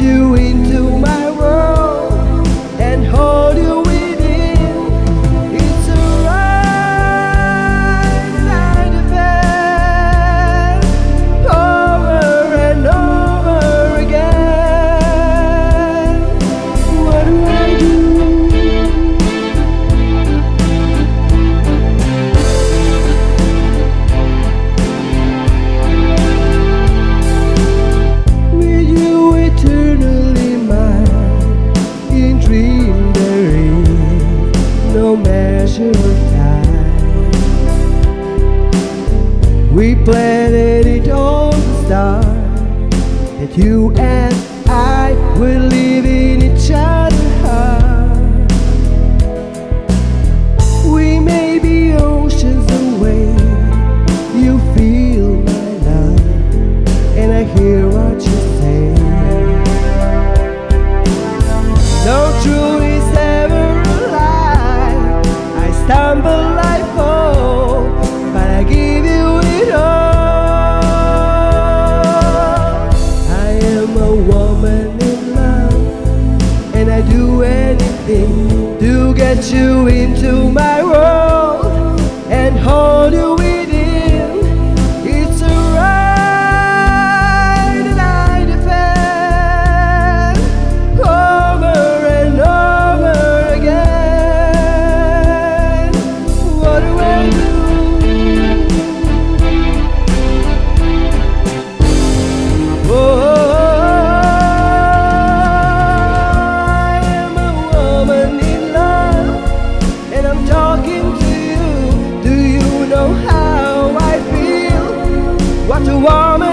you into my world and hold you within. It's a ride that I defend over and over again. What do I do? With you eternally mine, in dream there is no measure of time. We planted it on the stars that you and I will live in each other's heart. We may be oceans away, you feel my love and I hear what you say. No truth is ever a lie. I stumble, I fall, but I give you it all. I am a woman in love, and I do anything to get you into my world and hold you within. It's a ride that I defend over and over again. What do I do? Oh, I am a woman in love, and I'm talking to you. Do you know how I feel? What a woman